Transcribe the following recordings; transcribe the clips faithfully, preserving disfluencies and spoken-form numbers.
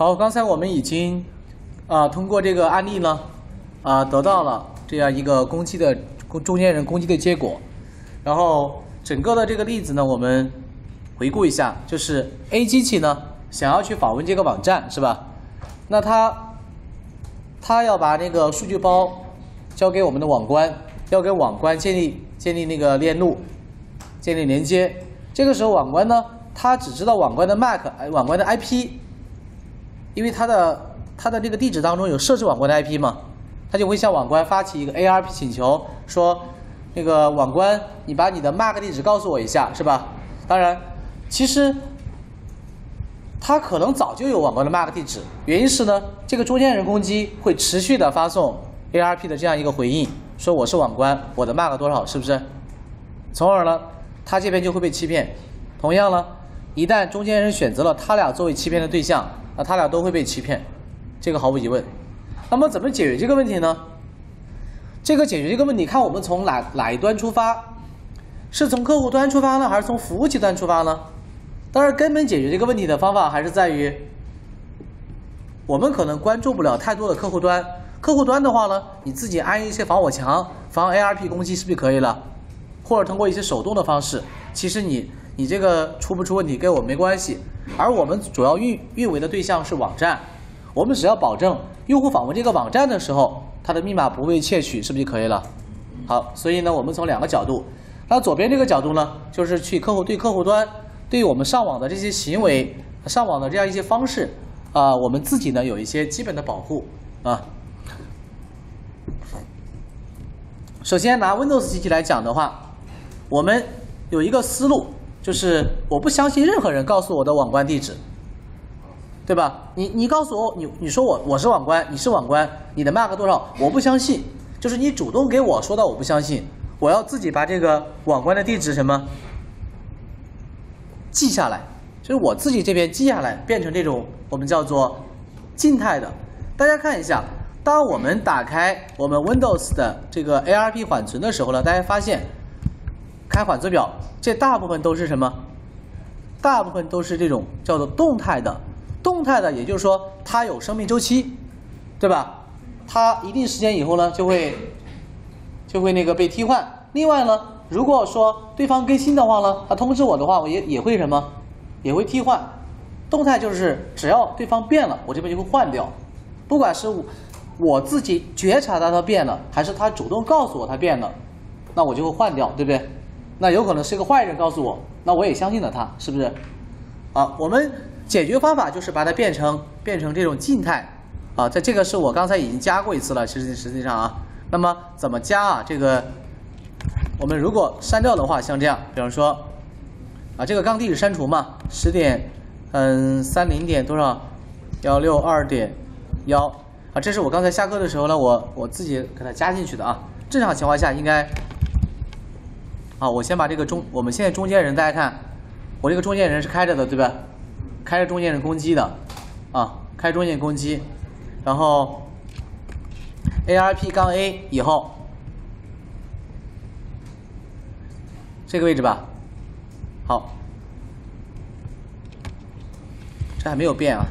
好，刚才我们已经啊、呃、通过这个案例呢啊、呃、得到了这样一个攻击的中间人攻击的结果，然后整个的这个例子呢，我们回顾一下，就是 A 机器呢想要去访问这个网站是吧？那它它要把那个数据包交给我们的网关，要跟网关建立建立那个链路，建立连接。这个时候网关呢，它只知道网关的 M A C， 网关的 I P， 因为它的它的这个地址当中有设置网关的 I P 嘛，它就会向网关发起一个 A R P 请求，说那个网关，你把你的 M A C 地址告诉我一下，是吧？当然，其实它可能早就有网关的 M A C 地址，原因是呢，这个中间人攻击会持续的发送 A R P 的这样一个回应，说我是网关，我的 M A C 多少，是不是？从而呢，他这边就会被欺骗。同样呢，一旦中间人选择了他俩作为欺骗的对象，那他俩都会被欺骗，这个毫无疑问。那么怎么解决这个问题呢？这个解决这个问题，看我们从哪哪一端出发，是从客户端出发呢，还是从服务器端出发呢？当然，根本解决这个问题的方法还是在于，我们可能关注不了太多的客户端。客户端的话呢，你自己安一些防火墙，防 A R P 攻击是不是可以了？或者通过一些手动的方式，其实你你这个出不出问题跟我没关系。而我们主要运运维的对象是网站，我们只要保证用户访问这个网站的时候，它的密码不被窃取，是不是就可以了？好，所以呢，我们从两个角度，那左边这个角度呢，就是去客户对客户端，对我们上网的这些行为、上网的这样一些方式啊、呃，我们自己呢有一些基本的保护啊。首先拿 Windows 机器来讲的话，我们有一个思路，就是我不相信任何人告诉我的网关地址，对吧？你你告诉我，你你说我我是网关，你是网关，你的 M A C 多少？我不相信，就是你主动给我说到我不相信，我要自己把这个网关的地址什么记下来，就是我自己这边记下来，变成这种我们叫做静态的。大家看一下，当我们打开我们 Windows 的这个 A R P 缓存的时候呢，大家发现开缓存表，这大部分都是什么？大部分都是这种叫做动态的。动态的，也就是说它有生命周期，对吧？它一定时间以后呢，就会就会那个被替换。另外呢，如果说对方更新的话呢，他通知我的话，我也也会什么？也会替换。动态就是只要对方变了，我这边就会换掉。不管是我我自己觉察到它变了，还是他主动告诉我它变了，那我就会换掉，对不对？那有可能是个坏人告诉我，那我也相信了他，是不是？好，我们解决方法就是把它变成变成这种静态啊，在这个是我刚才已经加过一次了，其实实际上啊，那么怎么加啊？这个我们如果删掉的话，像这样，比方说啊，这个刚地址删除嘛，十点嗯三零点多少幺六二点幺啊，这是我刚才下课的时候呢，我我自己给它加进去的啊。正常情况下应该啊，我先把这个中我们现在中间人大家看，我这个中间人是开着的，对吧？开着中间人攻击的啊，开中间人攻击，然后 A R P 杠 A 以后这个位置吧，好，这还没有变啊。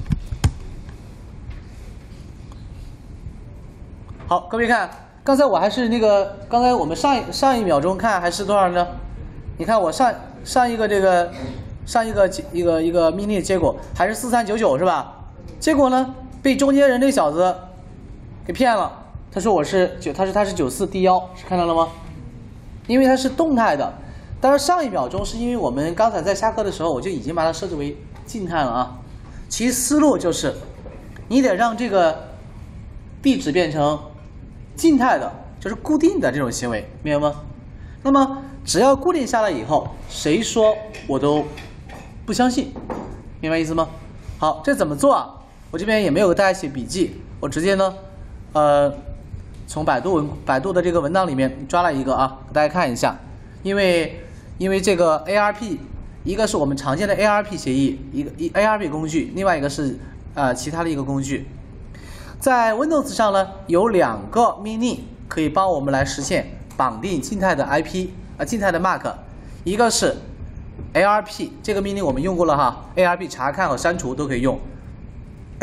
好，各位看，刚才我还是那个，刚才我们上一上一秒钟看还是多少呢？你看我上上一个这个上一个一个一个命令结果还是四三九九是吧？结果呢被中间人这小子给骗了，他说我是九，他说他是九四 D 一，是看到了吗？因为它是动态的，当然上一秒钟是因为我们刚才在下课的时候我就已经把它设置为静态了啊。其思路就是你得让这个地址变成静态的，就是固定的这种行为，明白吗？那么只要固定下来以后，谁说我都不相信，明白意思吗？好，这怎么做啊？我这边也没有给大家写笔记，我直接呢，呃，从百度文百度的这个文档里面抓了一个啊，给大家看一下。因为因为这个 A R P， 一个是我们常见的 A R P 协议，一个一 A R P 工具，另外一个是呃其他的一个工具。在 Windows 上呢，有两个命令可以帮我们来实现绑定静态的 I P 啊、呃，静态的 M A C， 一个是 A R P 这个命令我们用过了哈 ，A R P 查看和删除都可以用。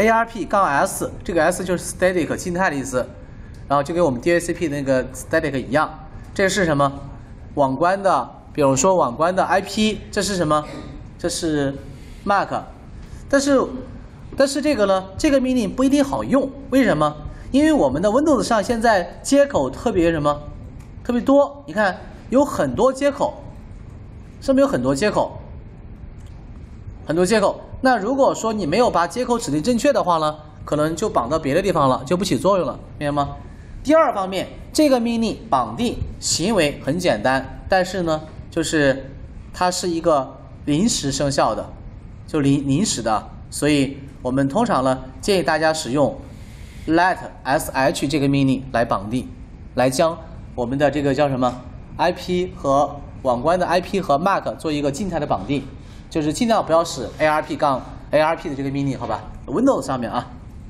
A R P 杠 S， 这个 S 就是 static 静态的意思，然后就跟我们 D H C P 的那个 static 一样。这是什么？网关的，比如说网关的 I P， 这是什么？这是 M A C。但是，但是这个呢，这个命令不一定好用，为什么？因为我们的 Windows 上现在接口特别什么？特别多，你看有很多接口，上面有很多接口，很多接口。那如果说你没有把接口指令正确的话呢，可能就绑到别的地方了，就不起作用了，明白吗？第二方面，这个命令绑定行为很简单，但是呢，就是它是一个临时生效的，就临临时的，所以我们通常呢建议大家使用 let sh 这个命令来绑定，来将我们的这个叫什么 I P 和网关的 I P 和 M A C 做一个静态的绑定，就是尽量不要使 A R P 杠 A R P 的这个命令，好吧 ？Windows 上面啊。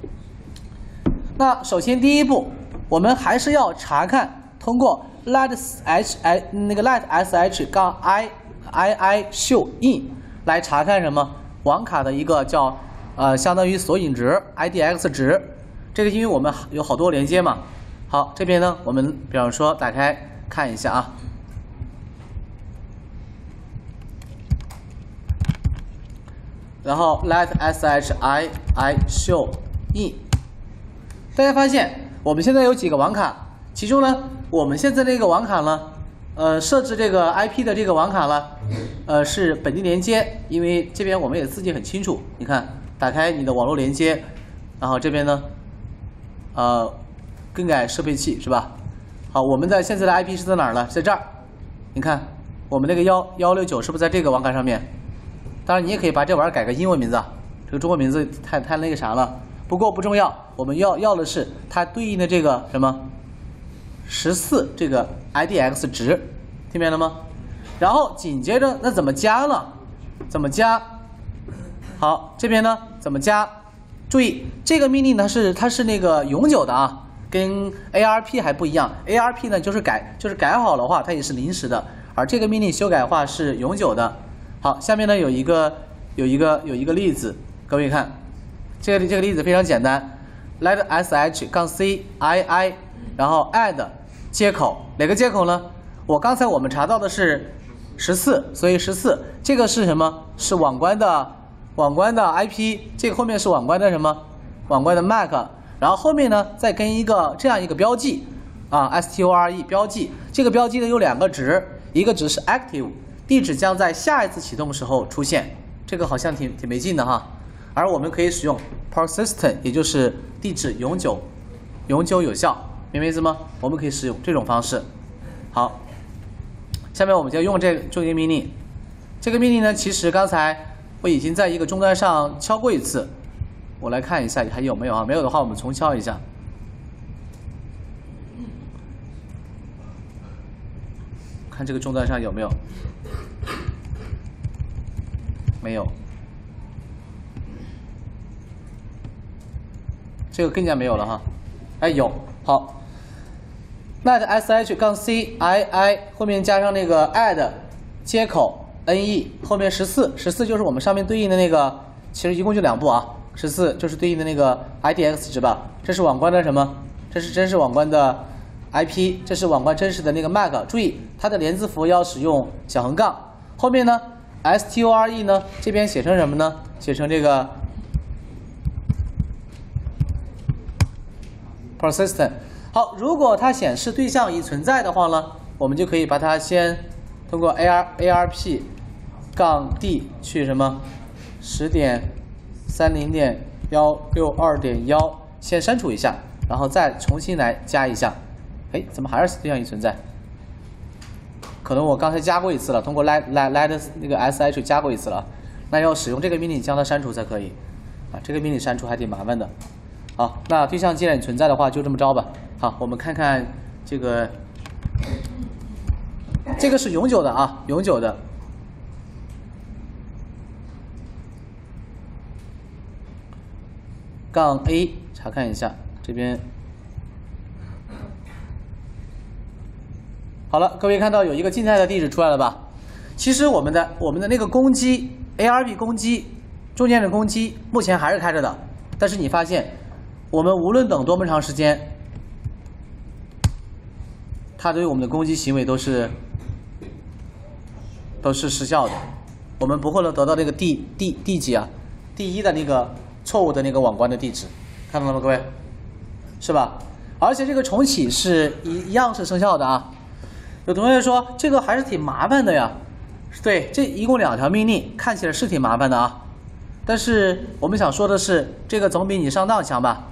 那首先第一步，我们还是要查看通过 let h i 那个 let sh 杠 i i i show in 来查看什么网卡的一个叫呃相当于索引值 I D X 值。这个因为我们有好多连接嘛。好，这边呢，我们比方说打开看一下啊，然后 let sh i i show in， 大家发现我们现在有几个网卡，其中呢，我们现在这个网卡呢，呃，设置这个 I P 的这个网卡呢，呃，是本地连接，因为这边我们也自己很清楚，你看，打开你的网络连接，然后这边呢，呃。更改适配器是吧？好，我们的现在的 I P 是在哪儿呢？在这儿。你看，我们那个幺幺六九是不是在这个网卡上面？当然，你也可以把这玩意儿改个英文名字啊，这个中文名字太太那个啥了。不过不重要，我们要要的是它对应的这个什么十四这个 I D X 值，听明白了吗？然后紧接着那怎么加呢？怎么加？好，这边呢怎么加？注意这个命令呢是它是那个永久的啊。跟 A R P 还不一样 ，A R P 呢就是改，就是改好的话，它也是临时的，而这个命令修改的话是永久的。好，下面呢有一个有一个有一个例子，各位看，这个这个例子非常简单 ，let sh 杠 c i i， 然后 add 接口，哪个接口呢？我刚才我们查到的是十四，所以十四这个是什么？是网关的网关的 I P， 这个后面是网关的什么？网关的 M A C。然后后面呢，再跟一个这样一个标记啊 ，store 标记，这个标记呢有两个值，一个值是 active， 地址将在下一次启动的时候出现，这个好像挺挺没劲的哈。而我们可以使用 persistent， 也就是地址永久永久有效，明白意思吗？我们可以使用这种方式。好，下面我们就用这这个命令，这个命令呢，其实刚才我已经在一个终端上敲过一次。我来看一下还有没有啊？没有的话，我们重敲一下。看这个终端上有没有？没有。这个更加没有了哈。哎，有，好。let sh 杠 c i i 后面加上那个 add 接口 ne 后面十四，十四就是我们上面对应的那个，其实一共就两步啊。十四就是对应的那个 I D X 值吧，这是网关的什么？这是真实网关的 I P， 这是网关真实的那个 M A C。注意，它的连字符要使用小横杠。后面呢 ，store 呢这边写成什么呢？写成这个 persistent。好，如果它显示对象已存在的话呢，我们就可以把它先通过 A R A R P 杠 D 去什么十点。三零点幺六二点幺，先删除一下，然后再重新来加一下。哎，怎么还是对象已存在？可能我刚才加过一次了，通过 let let let 那个 sh 加过一次了，那要使用这个命令将它删除才可以。啊，这个命令删除还挺麻烦的。好，那对象既然存在的话，就这么着吧。好，我们看看这个，这个是永久的啊，永久的。杠 A 查看一下这边。好了，各位看到有一个静态的地址出来了吧？其实我们的我们的那个攻击 A R P 攻击中间的攻击目前还是开着的， 但是你发现，我们无论等多么长时间，它对我们的攻击行为都是都是失效的。我们不会能得到这个第第第几啊，第一的那个错误的那个网关的地址，看到了吗，各位？是吧？而且这个重启是一一样是生效的啊。有同学说这个还是挺麻烦的呀。对，这一共两条命令，看起来是挺麻烦的啊。但是我们想说的是，这个总比你上当强吧？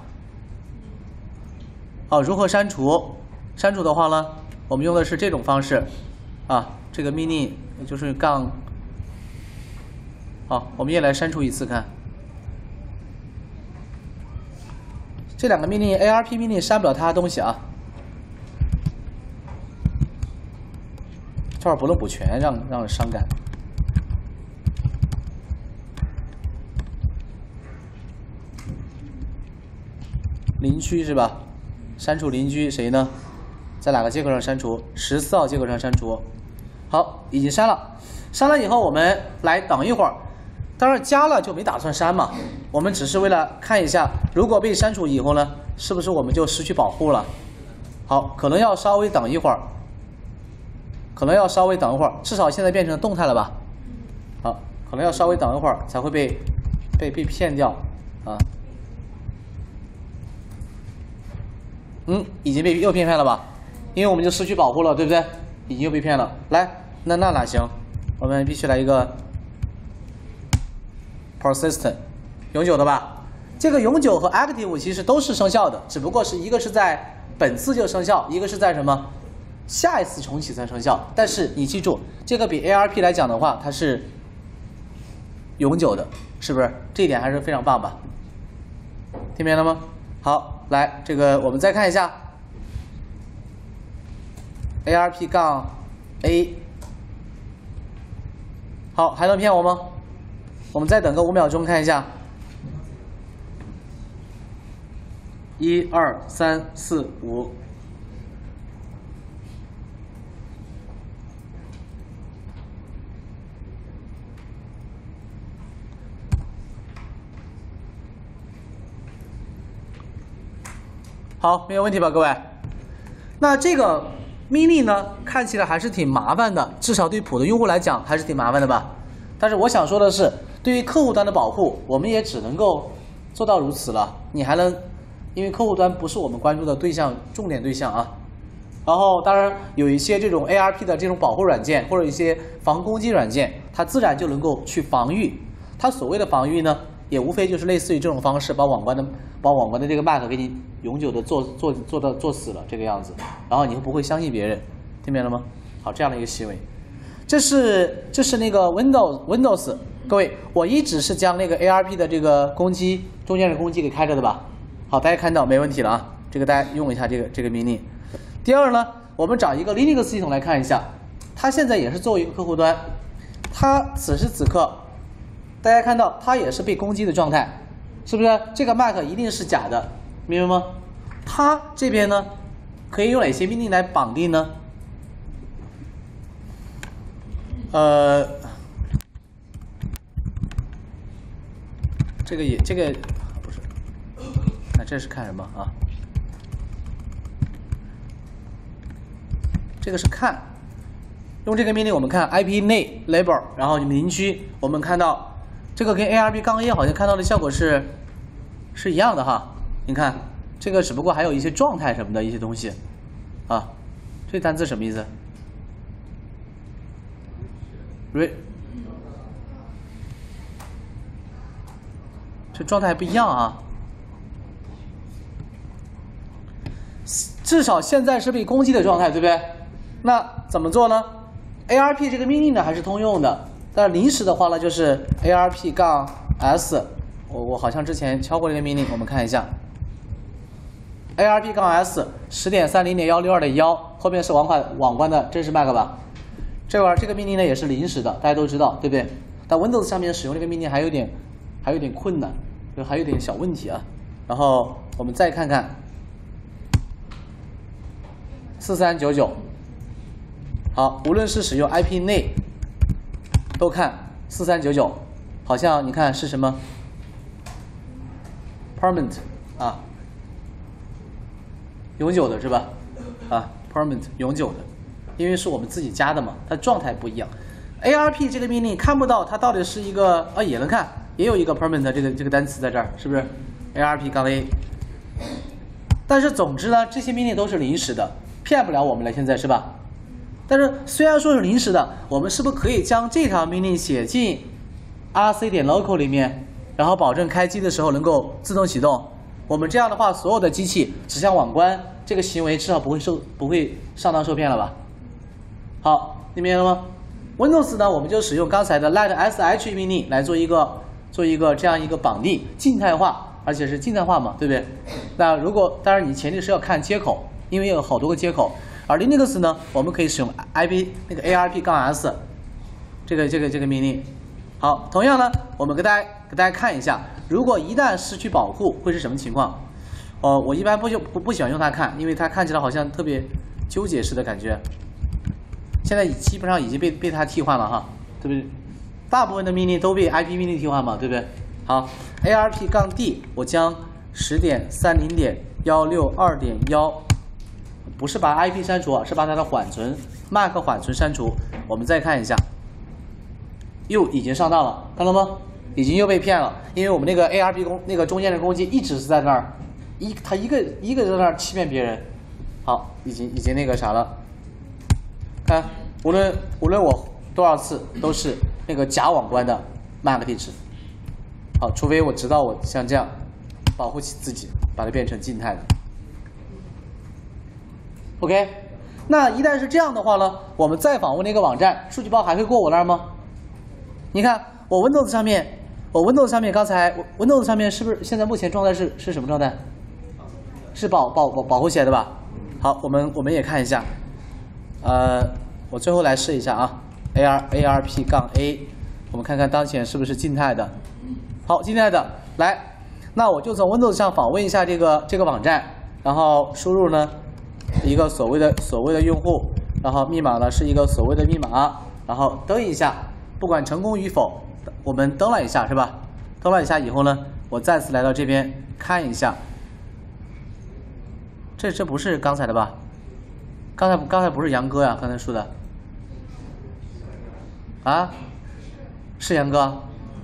好，如何删除？删除的话呢，我们用的是这种方式啊，这个命令就是杠。好，我们也来删除一次看。这两个命令 A R P 命令删不了它的东西啊，这会儿不能补全，让让人伤感。邻居是吧？删除邻居谁呢？在哪个接口上删除？十四号接口上删除。好，已经删了。删了以后，我们来等一会儿。当然加了就没打算删嘛，我们只是为了看一下，如果被删除以后呢，是不是我们就失去保护了？好，可能要稍微等一会儿，可能要稍微等一会儿，至少现在变成动态了吧？好，可能要稍微等一会儿才会被被被骗掉啊。嗯，已经被又被骗了吧？因为我们就失去保护了，对不对？已经又被骗了。来，那那哪行？我们必须来一个 persistent 永久的吧？这个永久和 active 其实都是生效的，只不过是一个是在本次就生效，一个是在什么下一次重启才生效。但是你记住，这个比 A R P 来讲的话，它是永久的，是不是？这一点还是非常棒吧？听明白了吗？好，来，这个我们再看一下 A R P 杠 A。好，还能骗我吗？我们再等个五秒钟看一下。一二三四五。好，没有问题吧，各位？那这个命令呢，看起来还是挺麻烦的，至少对普通用户来讲还是挺麻烦的吧。但是我想说的是，对于客户端的保护，我们也只能够做到如此了。你还能，因为客户端不是我们关注的对象，重点对象啊。然后，当然有一些这种 A R P 的这种保护软件，或者一些防攻击软件，它自然就能够去防御。它所谓的防御呢，也无非就是类似于这种方式，把网关的把网关的这个 Mac 给你永久的做做做到做死了这个样子，然后你会不会相信别人？听明白了吗？好，这样的一个行为，这是这是那个 Windows Windows， 各位，我一直是将那个 A R P 的这个攻击中间的攻击给开着的吧？好，大家看到没问题了啊，这个大家用一下这个这个命令。第二呢，我们找一个 Linux 系统来看一下，它现在也是作为一个客户端，它此时此刻。大家看到它也是被攻击的状态，是不是？这个 Mac 一定是假的，明白吗？它这边呢，可以用哪些命令来绑定呢？呃，这个也这个不是，那这是看什么啊？这个是看，用这个命令我们看 I P 内 label， 然后邻居，我们看到。这个跟 A R P 杠 A 好像看到的效果是是一样的哈，你看这个只不过还有一些状态什么的一些东西啊，这单词什么意思 ？re 这状态还不一样啊，至少现在是被攻击的状态，对不对？那怎么做呢 ？A R P 这个命令呢还是通用的。但是临时的话呢，就是 A R P 杠 S， 我我好像之前敲过这个命令，我们看一下 A R P 杠 S 十点三零点幺六二点幺，后面是网款网关的真实 Mac 吧？这玩意儿这个命令呢也是临时的，大家都知道，对不对？但 Windows 上面使用这个命令还有点还有点困难，就还有点小问题啊。然后我们再看看四三九九，好，无论是使用 I P 内。都看四三九九，好像你看是什么 permanent 啊，永久的是吧？啊 ，permanent 永久的，因为是我们自己加的嘛，它状态不一样。A R P 这个命令看不到它到底是一个啊，也能看，也有一个 permanent 这个这个单词在这儿，是不是 ？A R P 杠 A。但是总之呢，这些命令都是临时的，骗不了我们了，现在是吧？但是虽然说是临时的，我们是不是可以将这条命令写进 R C 点 local 里面，然后保证开机的时候能够自动启动？我们这样的话，所有的机器指向网关这个行为至少不会受不会上当受骗了吧？好，你明白了吗 ？Windows 呢，我们就使用刚才的 let sh 命令来做一个做一个这样一个绑定静态化。而且是静态化嘛，对不对？那如果当然你前提是要看接口，因为有好多个接口。而 Linux 呢，我们可以使用 I P 那个 A R P 杠 S 这个这个这个命令。好，同样呢，我们给大家给大家看一下，如果一旦失去保护会是什么情况？哦，我一般不不不喜欢用它看，因为它看起来好像特别纠结式的感觉。现在基本上已经被被它替换了哈，对不对？大部分的命令都被 I P 命令替换嘛，对不对？好 ，A R P 杠 D， 我将十点三零点幺六二点幺，不是把 I P 删除，是把它的缓存 Mac 缓存删除。我们再看一下，又已经上当了，看到吗？已经又被骗了，因为我们那个 A R P 攻那个中间的攻击一直是在那儿，一他一个一个在那儿欺骗别人。好，已经已经那个啥了，看，无论无论我多少次都是那个假网关的 Mac 地址。好，除非我知道我像这样保护起自己，把它变成静态的。OK， 那一旦是这样的话呢，我们再访问那个网站，数据包还会过我那儿吗？你看我 Windows 上面，我 Windows 上面刚才 Windows 上面是不是现在目前状态是是什么状态？是保保保保护起来的吧？好，我们我们也看一下，呃，我最后来试一下啊 ，A R A R P 杠 A， 我们看看当前是不是静态的。好，静态的，来，那我就从 Windows 上访问一下这个这个网站，然后输入呢一个所谓的所谓的用户，然后密码呢是一个所谓的密码，然后登一下，不管成功与否，我们登了一下是吧？登了一下以后呢，我再次来到这边看一下，这这不是刚才的吧？刚才刚才不是杨哥呀，刚才说的啊，是杨哥。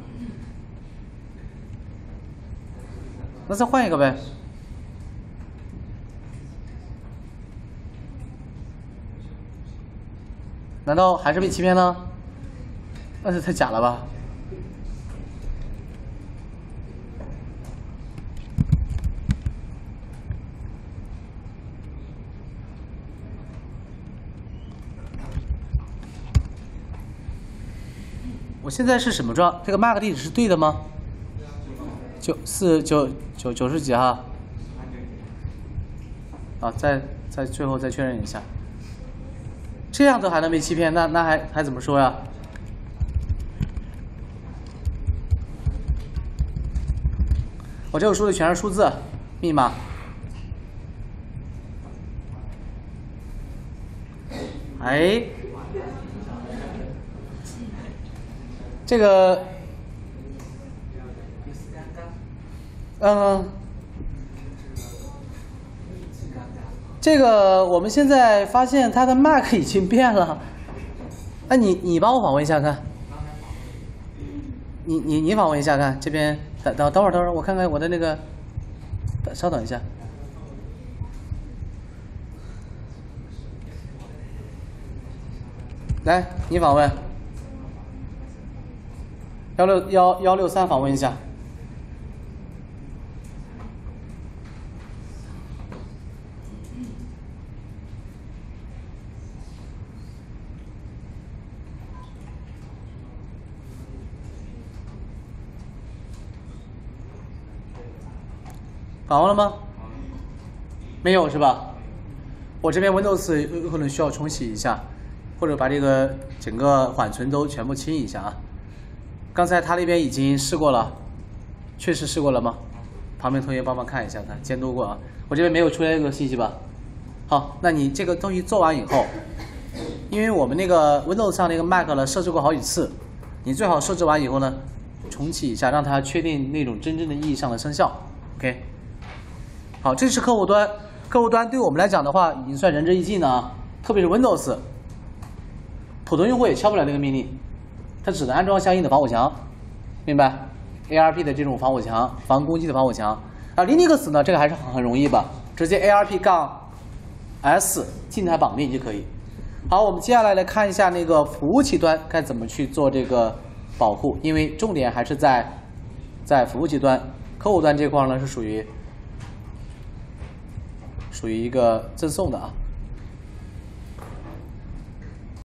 那再换一个呗。难道还是被欺骗呢？那是太假了吧？我现在是什么状？这个 M A C 地址是对的吗？九四九九九十几哈，啊，再再最后再确认一下，这样都还能被欺骗，那那还还怎么说呀？我这个输的全是数字密码，哎，这个。嗯，这个我们现在发现它的 Mac 已经变了。哎，你你帮我访问一下看，你你你访问一下看，这边等等等会儿等会儿，我看看我的那个，稍等一下。来，你访问，幺六幺幺六三访问一下。访问了吗？没有是吧？我这边 Windows 有可能需要重启一下，或者把这个整个缓存都全部清一下啊。刚才他那边已经试过了，确实试过了吗？旁边同学帮忙看一下，看监督过啊。我这边没有出现这个信息吧？好，那你这个东西做完以后，因为我们那个 Windows 上那个 Mac 呢设置过好几次，你最好设置完以后呢，重启一下，让它确定那种真正的意义上的生效。 OK， 好，这是客户端。客户端对我们来讲的话，已经算仁至义尽了啊。特别是 Windows， 普通用户也敲不了那个命令，它只能安装相应的防火墙，明白 ？A R P 的这种防火墙，防攻击的防火墙。啊 ，Linux 呢，这个还是很很容易吧，直接 A R P 杠 S 静态绑定就可以。好，我们接下来来看一下那个服务器端该怎么去做这个保护，因为重点还是在在服务器端，客户端这块呢是属于属于一个赠送的啊。